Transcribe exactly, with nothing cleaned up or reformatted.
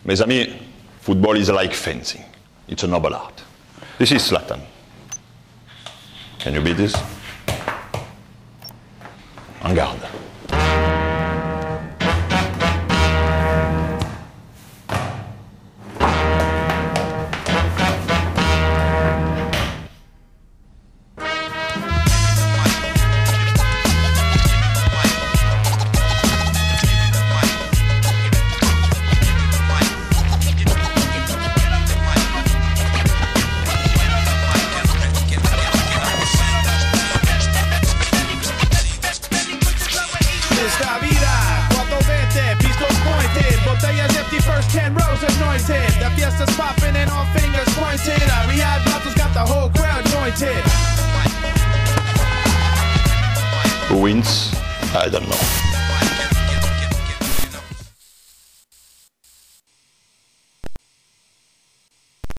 Mes amis, football is like fencing. It's a noble art. This is Zlatan. Can you beat this? En garde. Esta vida, cuatro veinte, pistols pointed, botellas empty, first ten rows anointed. The fiesta's popping and all fingers pointed. Our Riyadh bottles got the whole crowd jointed. Who wins? I don't know.